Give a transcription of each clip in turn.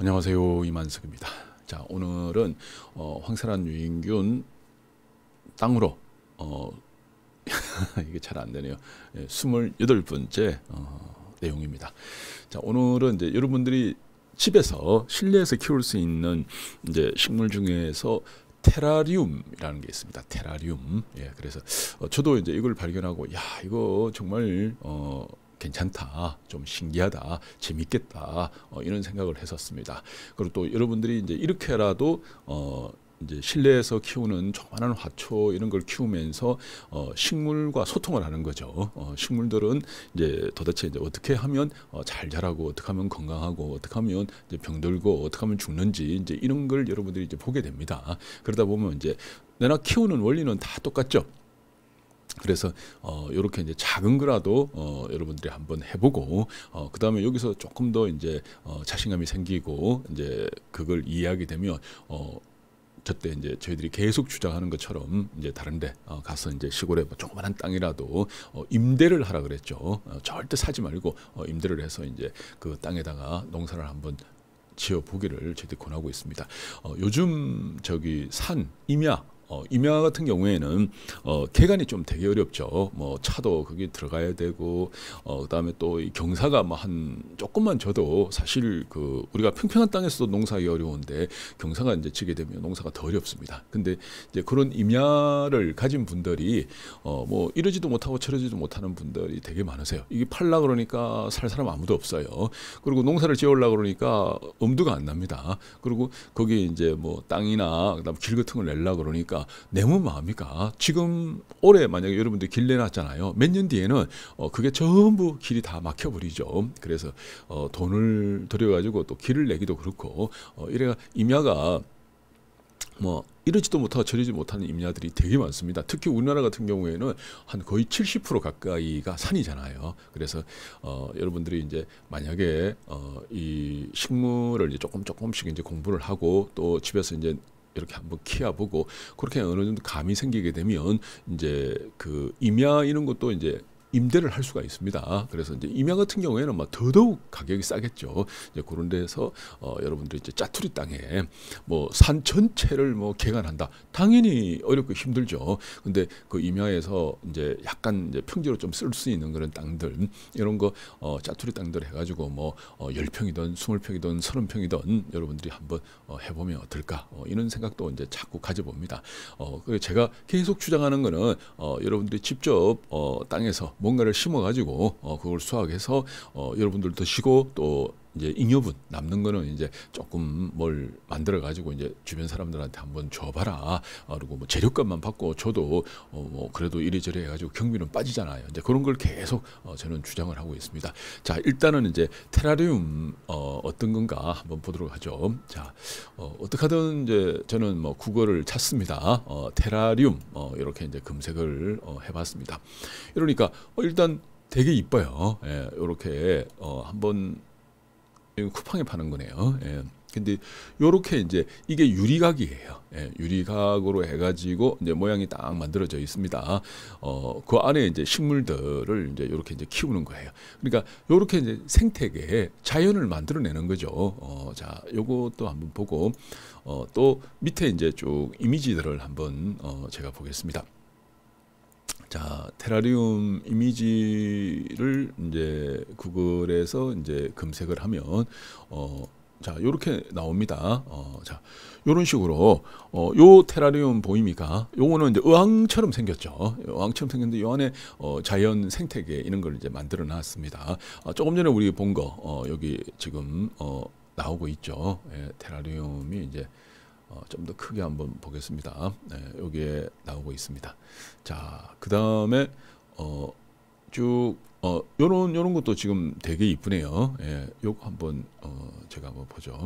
안녕하세요, 이만석입니다. 자, 오늘은 황설한 유인균 땅으로 이게 잘 안 되네요. 28번째 내용입니다. 자, 오늘은 이제 여러분들이 집에서 실내에서 키울 수 있는 이제 식물 중에서 테라리움이라는 게 있습니다. 테라리움. 예, 그래서 저도 이제 이걸 발견하고 야, 이거 정말 괜찮다, 좀 신기하다, 재밌겠다, 이런 생각을 했었습니다. 그리고 또 여러분들이 이제 이렇게라도 이제 실내에서 키우는 조그마한 화초 이런 걸 키우면서 식물과 소통을 하는 거죠. 식물들은 이제 도대체 이제 어떻게 하면 잘 자라고, 어떻게 하면 건강하고, 어떻게 하면 이제 병들고, 어떻게 하면 죽는지 이제 이런 걸 여러분들이 이제 보게 됩니다. 그러다 보면 이제 내가 키우는 원리는 다 똑같죠. 그래서 이렇게 이제 작은 거라도 여러분들이 한번 해보고 그 다음에 여기서 조금 더 이제 자신감이 생기고 이제 그걸 이해하게 되면 저때 이제 저희들이 계속 주장하는 것처럼 이제 다른데 가서 이제 시골에 뭐 조그만한 땅이라도 임대를 하라 그랬죠. 절대 사지 말고 임대를 해서 이제 그 땅에다가 농사를 한번 지어 보기를 저희들이 권하고 있습니다. 요즘 저기 산 임야 같은 경우에는 개간이 좀 되게 어렵죠. 뭐 차도 거기 들어가야 되고 그다음에 또 이 경사가 뭐 한 조금만 져도 사실 그 우리가 평평한 땅에서도 농사하기 어려운데 경사가 이제 지게 되면 농사가 더 어렵습니다. 근데 이제 그런 임야를 가진 분들이 뭐 이러지도 못하고 저러지도 못하는 분들이 되게 많으세요. 이게 팔라 그러니까 살 사람 아무도 없어요. 그리고 농사를 지으려고 그러니까 엄두가 안 납니다. 그리고 거기 이제 뭐 땅이나 그다음 길 같은 걸 내려고 그러니까 내면 뭐합니까? 지금 올해 만약에 여러분들 길 내놨잖아요. 몇 년 뒤에는 그게 전부 길이 다 막혀버리죠. 그래서 돈을 들여가지고 또 길을 내기도 그렇고 이래가 임야가 뭐 이러지도 못하고 저러지 못하는 임야들이 되게 많습니다. 특히 우리나라 같은 경우에는 한 거의 70% 가까이가 산이잖아요. 그래서 여러분들이 이제 만약에 이 식물을 이제 조금씩 이제 공부를 하고 또 집에서 이제 이렇게 한번 키워보고 그렇게 어느 정도 감이 생기게 되면 이제 그 임야 이런 것도 이제 임대를 할 수가 있습니다. 그래서 이제 임야 같은 경우에는 막 더더욱 가격이 싸겠죠. 이제 그런 데서 여러분들이 이제 짜투리 땅에 뭐 산 전체를 뭐 개간한다. 당연히 어렵고 힘들죠. 근데 그 임야에서 이제 약간 이제 평지로 좀 쓸 수 있는 그런 땅들 이런 거 짜투리 땅들 해가지고 뭐 10평이든 20평이든 30평이든 여러분들이 한번 해보면 어떨까? 이런 생각도 이제 자꾸 가져봅니다. 그래서 제가 계속 주장하는 거는 여러분들이 직접 땅에서 뭔가를 심어가지고 그걸 수확해서 여러분들 드시고 또 이제 잉여분 남는 거는 이제 조금 뭘 만들어 가지고 이제 주변 사람들한테 한번 줘봐라. 그리고 뭐 재료값만 받고 줘도 뭐 그래도 이래저래 해가지고 경비는 빠지잖아요. 이제 그런 걸 계속 저는 주장을 하고 있습니다. 자, 일단은 이제 테라리움 어떤 건가 한번 보도록 하죠. 자, 어떻게 하든 이제 저는 뭐 국어를 찾습니다. 테라리움 이렇게 이제 검색을 해봤습니다. 이러니까 일단 되게 이뻐요. 예, 이렇게 한번 쿠팡에 파는 거네요. 예. 근데 요렇게 이제 이게 유리각이에요. 예, 유리각으로 해가지고 이제 모양이 딱 만들어져 있습니다. 그 안에 이제 식물들을 이제 요렇게 이제 키우는 거예요. 그러니까 요렇게 이제 생태계에 자연을 만들어내는 거죠. 자, 요것도 한번 보고 또 밑에 이제 쭉 이미지들을 한번 제가 보겠습니다. 자, 테라리움 이미지를 이제 구글에서 이제 검색을 하면 자, 요렇게 나옵니다. 자, 요런 식으로 요 테라리움 보입니까? 요거는 이제 어항처럼 생겼죠. 어항처럼 생겼는데 요 안에 자연 생태계 이런 걸 이제 만들어 놨습니다. 조금 전에 우리 본 거 여기 지금 나오고 있죠. 예, 테라리움이 이제 좀 더 크게 한번 보겠습니다. 네, 여기에 나오고 있습니다. 자, 그 다음에 쭉 요런 것도 지금 되게 이쁘네요. 예, 요거 한번 제가 한번 보죠.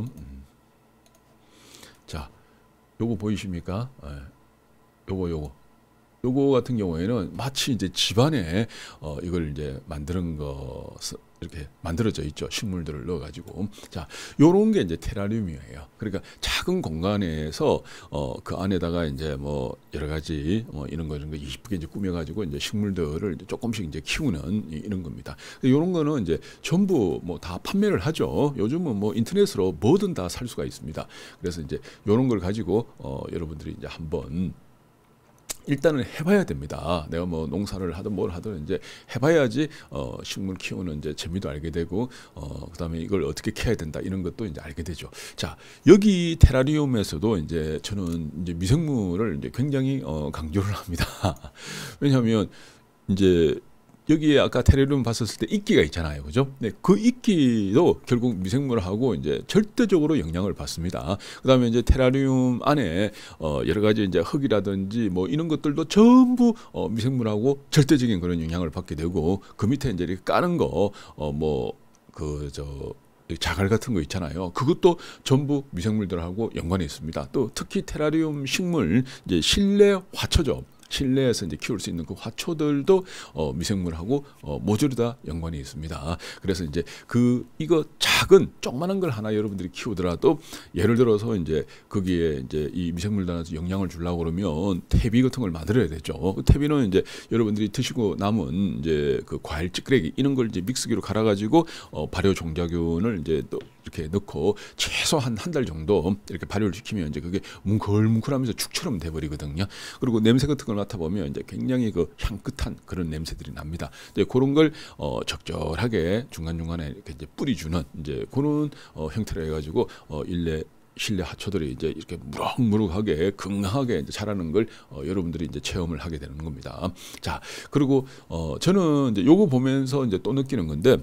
자, 요거 보이십니까? 예, 요거 요거 같은 경우에는 마치 이제 집안에 이걸 이제 만드는 거 이렇게 만들어져 있죠. 식물들을 넣어가지고. 자, 요런 게 이제 테라리움이에요. 그러니까 작은 공간에서 그 안에다가 이제 뭐 여러 가지 이런 거 이쁘게 이제 꾸며가지고 이제 식물들을 이제 조금씩 이제 키우는 이런 겁니다. 요런 거는 이제 전부 뭐 다 판매를 하죠. 요즘은 뭐 인터넷으로 뭐든 다 살 수가 있습니다. 그래서 이제 요런 걸 가지고 여러분들이 이제 한번 일단은 해봐야 됩니다. 내가 뭐 농사를 하든 뭘 하든 이제 해봐야지 식물 키우는 이제 재미도 알게 되고 그다음에 이걸 어떻게 캐야 된다 이런 것도 이제 알게 되죠. 자, 여기 테라리움에서도 이제 저는 이제 미생물을 이제 굉장히 강조를 합니다. 왜냐하면 이제 여기에 아까 테라리움 봤었을 때 이끼가 있잖아요. 그죠? 네, 그 이끼도 결국 미생물하고 이제 절대적으로 영향을 받습니다. 그다음에 이제 테라리움 안에 여러 가지 이제 흙이라든지 뭐 이런 것들도 전부 미생물하고 절대적인 그런 영향을 받게 되고 그 밑에 이제 이렇게 까는 거 자갈 같은 거 있잖아요. 그것도 전부 미생물들하고 연관이 있습니다. 또 특히 테라리움 식물 이제 실내 화초죠. 실내에서 이제 키울 수 있는 그 화초들도 미생물하고 모조리 다 연관이 있습니다. 그래서 이제 이거 작은 조그만한 걸 하나 여러분들이 키우더라도 예를 들어서 이제 거기에 이제 이 미생물들한테 영향을 주려고 그러면 퇴비 같은 걸 만들어야 되죠. 퇴비는 이제 여러분들이 드시고 남은 이제 그 과일 찌끄레기 이런 걸 이제 믹스기로 갈아가지고 발효 종자균을 이제 또 이렇게 넣고 최소한 한 달 정도 이렇게 발효를 시키면 이제 그게 뭉클뭉클하면서 죽처럼 돼버리거든요. 그리고 냄새 같은 걸 맡아보면 이제 굉장히 그 향긋한 그런 냄새들이 납니다. 이제 그런 걸 적절하게 중간중간에 이렇게 이제 뿌리주는 이제 그런 형태로 해가지고 실내 화초들이 이제 이렇게 무럭무럭하게 건강하게 이제 자라는 걸 여러분들이 이제 체험을 하게 되는 겁니다. 자, 그리고 저는 이제 요거 보면서 이제 또 느끼는 건데.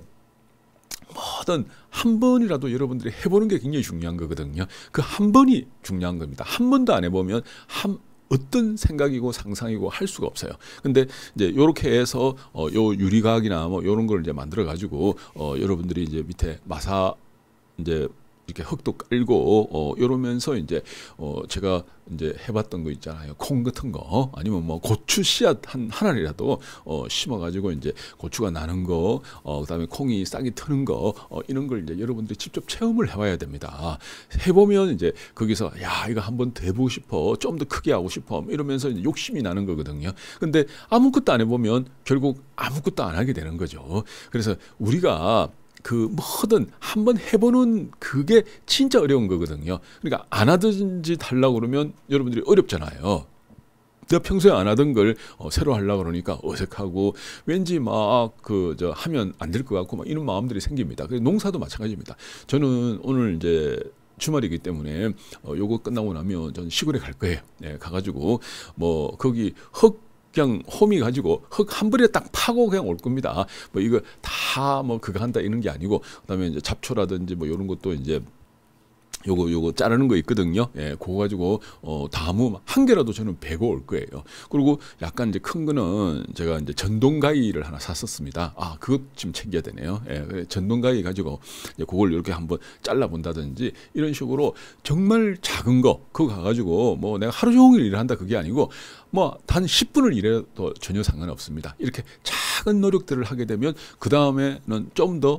뭐든 한 번이라도 여러분들이 해보는 게 굉장히 중요한 거거든요. 그 한 번이 중요한 겁니다. 한 번도 안 해보면 어떤 생각이고 상상이고 할 수가 없어요. 근데 이제 요렇게 해서 요 유리각이나 뭐 요런 걸 이제 만들어 가지고 여러분들이 이제 밑에 마사 이제 이렇게 흙도 깔고 이러면서 이제 제가 이제 해봤던 거 있잖아요. 콩 같은 거 아니면 뭐 고추 씨앗 하나라도 심어가지고 이제 고추가 나는 거, 그다음에 콩이 싹이 트는 거 이런 걸 이제 여러분들이 직접 체험을 해봐야 됩니다. 해보면 이제 거기서 야 이거 한번 더 해보고 싶어, 좀 더 크게 하고 싶어 이러면서 이제 욕심이 나는 거거든요. 근데 아무것도 안 해보면 결국 아무것도 안 하게 되는 거죠. 그래서 우리가 뭐든 한번 해보는 그게 진짜 어려운 거거든요. 그러니까 안 하던 짓 하려고 그러면 여러분들이 어렵잖아요. 내가 평소에 안 하던 걸 새로 하려고 그러니까 어색하고 왠지 하면 안 될 것 같고 막 이런 마음들이 생깁니다. 그래서 농사도 마찬가지입니다. 저는 오늘 이제 주말이기 때문에 요거 끝나고 나면 전 시골에 갈 거예요. 네, 가가지고 거기 그냥 호미 가지고 흙 한 벌에 딱 파고 그냥 올 겁니다. 이거 다 그거 한다 이런 게 아니고 그다음에 이제 잡초라든지 이런 것도 이제 요거 자르는 거 있거든요. 예, 그거 가지고 나무 한 개라도 저는 베고 올 거예요. 그리고 약간 이제 큰 거는 제가 이제 전동가위를 하나 샀었습니다. 아, 그것 지금 챙겨야 되네요. 예, 전동가위 가지고 이제 그걸 이렇게 한번 잘라 본다든지 이런 식으로 정말 작은 거 그거 가가지고 내가 하루 종일 일을 한다 그게 아니고 단 10분을 일해도 전혀 상관없습니다. 이렇게 작은 노력들을 하게 되면 그 다음에는 좀 더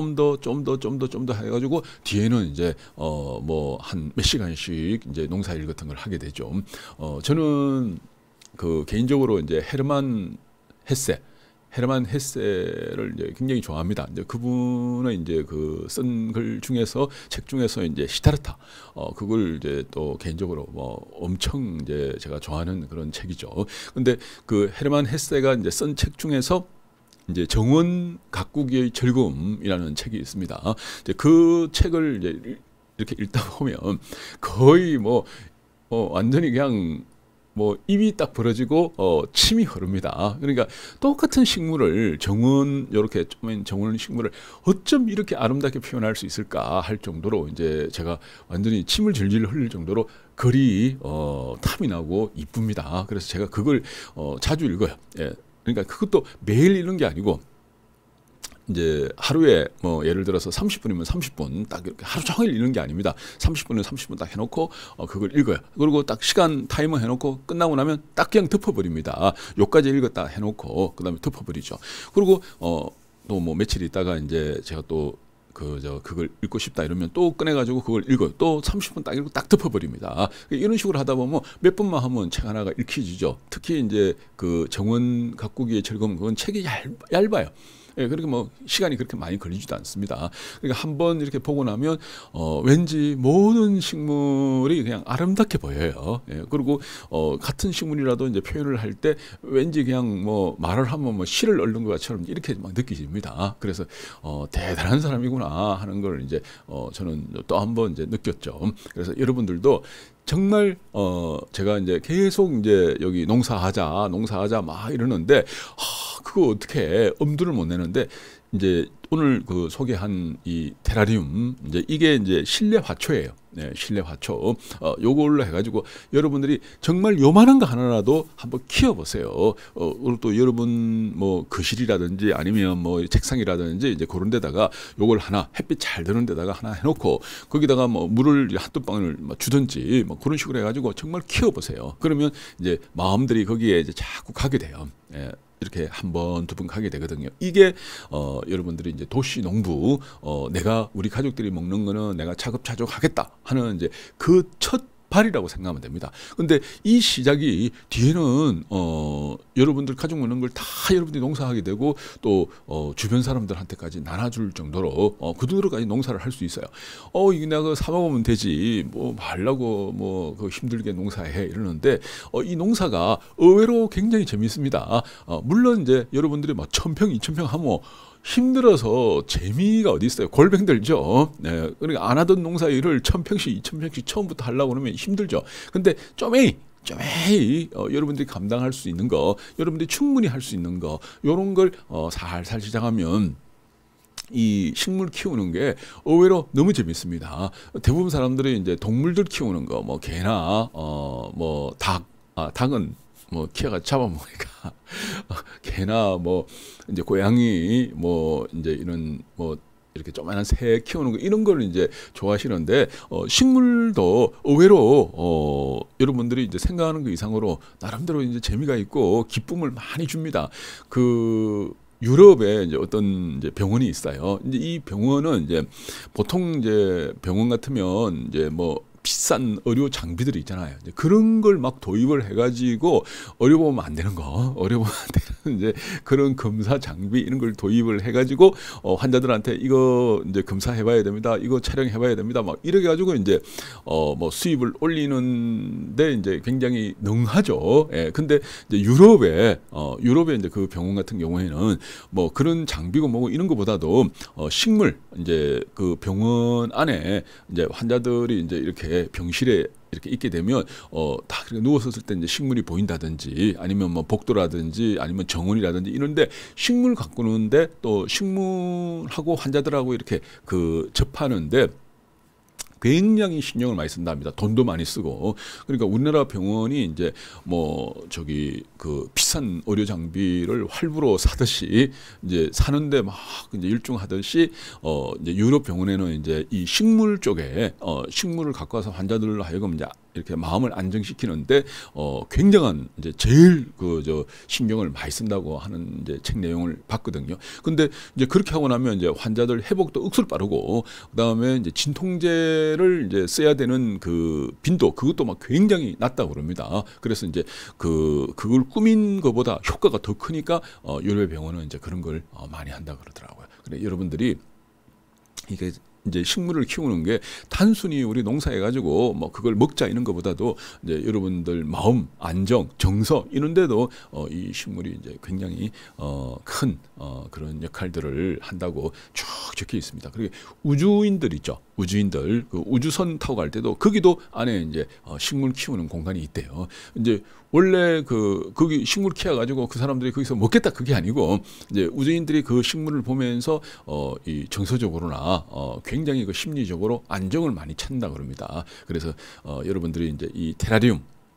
해가지고 뒤에는 이제 한 몇 시간씩 이제 농사일 같은 걸 하게 되죠. 저는 개인적으로 이제 헤르만 헤세를 이제 굉장히 좋아합니다. 이제 그분의 이제 쓴 글 중에서 책 중에서 이제 시타르타 그걸 이제 또 개인적으로 엄청 이제 제가 좋아하는 그런 책이죠. 근데 헤르만 헤세가 이제 쓴 책 중에서 이제 정원 가꾸기의 즐거움이라는 책이 있습니다. 이제 그 책을 이제 이렇게 읽다 보면 거의 완전히 그냥 입이 딱 벌어지고 침이 흐릅니다. 그러니까 똑같은 식물을 이렇게 정원 식물을 어쩜 이렇게 아름답게 표현할 수 있을까 할 정도로 이제 제가 완전히 침을 질질 흘릴 정도로 글이 탐이 나고 이쁩니다. 그래서 제가 그걸 자주 읽어요. 예. 그러니까 그것도 매일 읽는 게 아니고 이제 하루에 뭐 예를 들어서 30분이면 30분 딱 이렇게 하루 종일 읽는 게 아닙니다. 30분은 30분 딱 해놓고 그걸 읽어요. 그리고 딱 시간 타이머 해놓고 끝나고 나면 딱 그냥 덮어버립니다. 요까지 읽었다 해놓고 그다음에 덮어버리죠. 그리고 또 뭐 며칠 있다가 이제 제가 또 그걸 읽고 싶다 이러면 또 꺼내가지고 그걸 읽어요. 또 30분 딱 읽고 딱 덮어버립니다. 이런 식으로 하다 보면 몇 번만 하면 책 하나가 읽히지죠. 특히 이제 그 정원 가꾸기의 즐거움 그건 책이 얇아요. 예, 그렇게 뭐 시간이 그렇게 많이 걸리지도 않습니다. 그러니까 한번 이렇게 보고 나면 왠지 모든 식물이 그냥 아름답게 보여요. 예, 그리고 같은 식물이라도 이제 표현을 할 때 왠지 그냥 뭐 말을 하면 뭐 시를 읊는 것처럼 이렇게 막 느껴집니다. 그래서 대단한 사람이구나 하는 걸 이제 저는 또 한번 이제 느꼈죠. 그래서 여러분들도 정말 제가 이제 계속 이제 여기 농사하자 막 이러는데 그거 어떻게 엄두를 못 내는데 이제 오늘 그 소개한 이 테라리움 이게 이제 실내 화초예요. 네, 실내 화초. 요걸로 해가지고 여러분들이 정말 요만한 거 하나라도 한번 키워보세요. 그리고 또 여러분 뭐 거실이라든지 아니면 뭐 책상이라든지 이제 그런 데다가 요걸 하나 햇빛 잘 드는 데다가 하나 해놓고 거기다가 뭐 물을 한두 방울 주든지 뭐 그런 식으로 해가지고 정말 키워보세요. 그러면 이제 마음들이 거기에 이제 자꾸 가게 돼요. 예. 이렇게 한 번, 두 번 가게 되거든요. 이게 여러분들이 이제 도시 농부 내가 우리 가족들이 먹는 거는 내가 차급차족 하겠다 하는 이제 그 첫 발이라고 생각하면 됩니다. 근데 이 시작이 뒤에는 여러분들 가족 먹는 걸 다 여러분들이 농사하게 되고 또 주변 사람들한테까지 나눠줄 정도로 그 정도로까지 농사를 할 수 있어요. 이게 내가 사 먹으면 되지 뭐 말라고 뭐 그 힘들게 농사해 이러는데 이 농사가 의외로 굉장히 재미있습니다. 물론 이제 여러분들이 막 1000평, 2000평 하면 힘들어서 재미가 어디 있어요? 골병 들죠. 네, 그러니까 안 하던 농사 일을 1000평씩, 2000평씩 처음부터 하려고 그러면 힘들죠. 근데 쪼매이 여러분들이 감당할 수 있는 거, 여러분들이 충분히 할 수 있는 거, 요런 걸 살살 시작하면 이 식물 키우는 게 의외로 너무 재밌습니다. 대부분 사람들이 이제 동물들 키우는 거, 뭐 개나 뭐 닭은 뭐 키아가 잡아먹으니까 개나 뭐 이제 고양이 뭐 이제 이런 뭐 이렇게 조그만한 새 키우는 거 이런 걸 이제 좋아하시는데 식물도 의외로 여러분들이 이제 생각하는 그 이상으로 나름대로 이제 재미가 있고 기쁨을 많이 줍니다. 그 유럽에 이제 어떤 이제 병원이 있어요. 이제 이 병원은 이제 보통 이제 병원 같으면 이제 뭐 비싼 의료 장비들이 있잖아요. 이제 그런 걸 막 도입을 해가지고 어려보면 안 되는 거, 어려보면 안 되는 이제 그런 검사 장비 이런 걸 도입을 해가지고 환자들한테 이거 이제 검사해봐야 됩니다. 이거 촬영해봐야 됩니다. 막 이렇게 가지고 이제 뭐 수입을 올리는데 이제 굉장히 능하죠. 예. 근데 이제 유럽에 이제 그 병원 같은 경우에는 뭐 그런 장비고 뭐고 이런 것보다도 식물 이제 그 병원 안에 이제 환자들이 이제 이렇게 병실에 이렇게 있게 되면 다 누웠었을 때 이제 식물이 보인다든지 아니면 뭐 복도라든지 아니면 정원이라든지 이런데 식물 가꾸는데 또 식물하고 환자들하고 이렇게 그 접하는데 굉장히 신경을 많이 쓴답니다. 돈도 많이 쓰고. 그러니까 우리나라 병원이 이제 뭐 저기 그 비싼 의료 장비를 활부로 사듯이 이제 사는데 막 이제 일중하듯이 이제 유럽 병원에는 이제 이 식물 쪽에 식물을 갖고 와서 환자들로 하여금 이제 이렇게 마음을 안정시키는데 굉장한 이제 제일 그 신경을 많이 쓴다고 하는 이제 책 내용을 봤거든요. 근데 이제 그렇게 하고 나면 이제 환자들 회복도 억수로 빠르고 그다음에 이제 진통제를 이제 써야 되는 그 빈도 그것도 막 굉장히 낮다고 그럽니다. 그래서 이제 그걸 꾸민 것보다 효과가 더 크니까 유럽 병원은 이제 그런 걸 많이 한다 그러더라고요. 그래 여러분들이 이게 이제 식물을 키우는 게 단순히 우리 농사해가지고 뭐 그걸 먹자 이런 것보다도 이제 여러분들 마음, 안정, 정서 이런데도 이 식물이 이제 굉장히 큰 그런 역할들을 한다고 쭉 적혀 있습니다. 그리고 우주인들 있죠. 우주인들 그 우주선 타고 갈 때도 거기도 안에 이제 식물 키우는 공간이 있대요. 이제 원래 거기 식물 키워가지고 그 사람들이 거기서 먹겠다 그게 아니고 이제 우주인들이 그 식물을 보면서 이 정서적으로나 굉장히 그 심리적으로 안정을 많이 찾는다 그럽니다. 그래서 여러분들이 이제 이 테라리움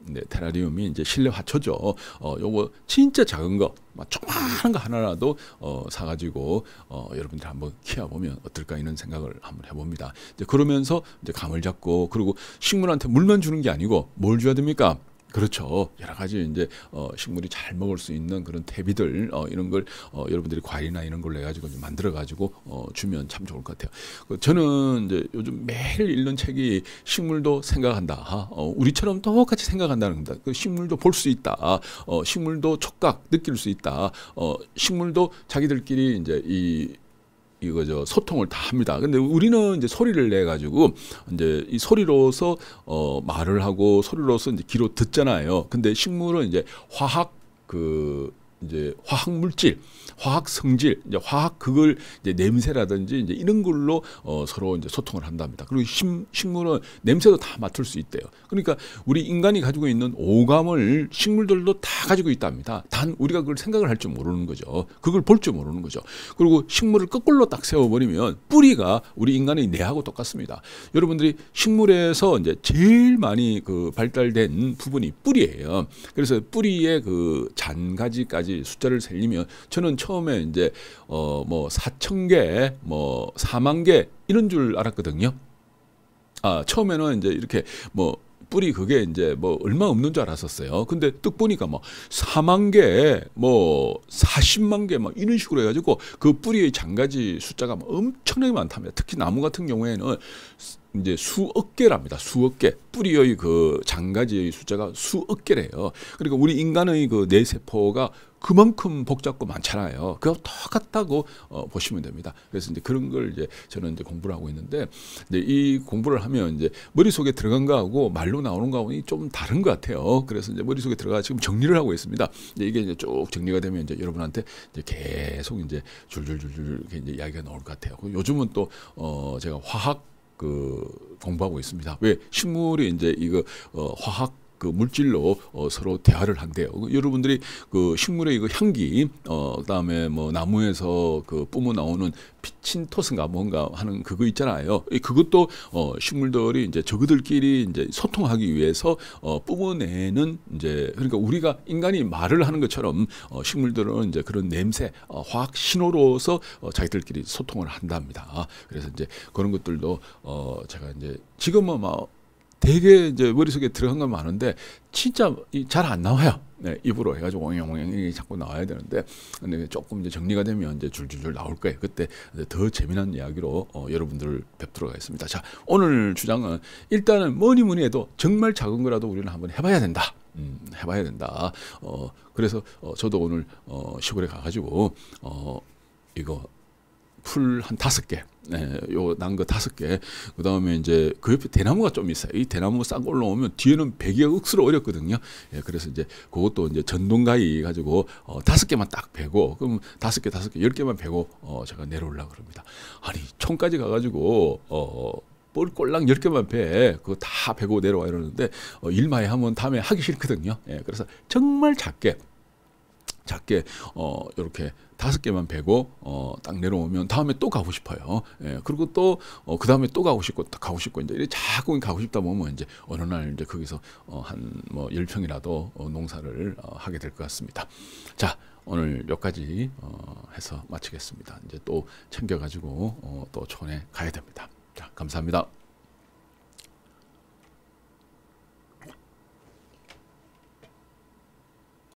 네, 테라리움이 이제 실내 화초죠. 요거 진짜 작은 거, 막 조그마한 거 하나라도 사가지고 여러분들 한번 키워보면 어떨까 이런 생각을 한번 해봅니다. 이제 그러면서 이제 감을 잡고, 그리고 식물한테 물만 주는 게 아니고 뭘 줘야 됩니까? 그렇죠. 여러 가지 이제 식물이 잘 먹을 수 있는 그런 퇴비들 이런 걸 여러분들이 과일이나 이런 걸 내 가지고 만들어 가지고 주면 참 좋을 것 같아요. 저는 이제 요즘 매일 읽는 책이 식물도 생각한다. 우리처럼 똑같이 생각한다는 겁니다. 그 식물도 볼 수 있다. 식물도 촉각 느낄 수 있다. 식물도 자기들끼리 이제 이거죠, 소통을 다 합니다. 근데 우리는 이제 소리를 내 가지고 이제 이 소리로서 말을 하고 소리로서 이제 귀로 듣잖아요. 근데 식물은 이제 이제 화학 물질, 화학 성질, 이제 화학 그걸 이제 냄새라든지 이제 이런 걸로 서로 이제 소통을 한답니다. 그리고 식물은 냄새도 다 맡을 수 있대요. 그러니까 우리 인간이 가지고 있는 오감을 식물들도 다 가지고 있답니다. 단 우리가 그걸 생각을 할 줄 모르는 거죠. 그걸 볼 줄 모르는 거죠. 그리고 식물을 거꾸로 딱 세워버리면 뿌리가 우리 인간의 뇌하고 똑같습니다. 여러분들이 식물에서 이제 제일 많이 그 발달된 부분이 뿌리예요. 그래서 뿌리의 그 잔가지까지 숫자를 세리면 저는 처음에 이제 뭐 4,000개, 뭐 4만 개 이런 줄 알았거든요. 처음에는 이제 이렇게 뭐 뿌리 그게 이제 뭐 얼마 없는 줄 알았었어요. 근데 뚝 보니까 뭐 4만 개, 뭐 40만 개, 막 이런 식으로 해가지고 그 뿌리의 잔가지 숫자가 엄청나게 많답니다. 특히 나무 같은 경우에는 이제 수억 개랍니다. 수억 개. 뿌리의 그 잔가지의 숫자가 수억 개래요. 그러니까 우리 인간의 그 뇌세포가 그만큼 복잡고 많잖아요. 그거 똑같다고 보시면 됩니다. 그래서 이제 그런 걸 이제 저는 이제 공부를 하고 있는데, 이제 이 공부를 하면 이제 머릿속에 들어간 거하고 말로 나오는 거하고는 좀 다른 것 같아요. 그래서 이제 머릿속에 들어가 지금 정리를 하고 있습니다. 이게 이제 쭉 정리가 되면 이제 여러분한테 이제 계속 이제 줄줄줄줄 이렇게 이제 이야기가 나올 것 같아요. 요즘은 또 제가 화학 공부하고 있습니다. 왜 식물이 이제 이거 화학 그 물질로 서로 대화를 한대요. 여러분들이 그 식물의 그 향기, 그다음에 뭐 나무에서 그 뿜어 나오는 피친토스인가 뭔가 하는 그거 있잖아요. 그것도 식물들이 이제 저그들끼리 이제 소통하기 위해서 뿜어내는, 이제 그러니까 우리가 인간이 말을 하는 것처럼 식물들은 이제 그런 냄새, 화학 신호로서 자기들끼리 소통을 한답니다. 그래서 이제 그런 것들도 제가 이제 지금은 막 되게 이제 머릿속에 들어간 건 많은데 진짜 잘 안 나와요. 네, 입으로 해가지고 옹영옹영이 자꾸 나와야 되는데, 근데 조금 이제 정리가 되면 이제 줄줄줄 나올 거예요. 그때 더 재미난 이야기로 여러분들을 뵙도록 하겠습니다. 자, 오늘 주장은 일단은 뭐니 해도 정말 작은 거라도 우리는 한번 해봐야 된다. 해봐야 된다. 그래서 저도 오늘 시골에 가가지고 이거 풀 한 5개, 네, 요 난 거 5개, 그 다음에 이제 그 옆에 대나무가 좀 있어요. 이 대나무 싹 올라오면 뒤에는 베기가 억수로 어렵거든요. 예, 그래서 이제 그것도 이제 전동가위 가지고 5개만 딱 베고, 그럼 5개, 10개만 베고 제가 내려오려고 그럽니다. 아니, 촌까지 가가지고 꼴랑 10개만 배, 그거 다 베고 내려와 이러는데 일마에 하면 다음에 하기 싫거든요. 예, 그래서 정말 작게 이렇게 5개만 베고 딱 내려오면 다음에 또 가고 싶어요. 예, 그리고 또 그 다음에 또 가고 싶고 이제 이렇게 자꾸 가고 싶다 보면 이제 어느 날 이제 거기서 한 뭐 10평이라도 농사를 하게 될 것 같습니다. 자, 오늘 여기까지 해서 마치겠습니다. 이제 또 챙겨가지고 또 촌에 가야 됩니다. 자, 감사합니다.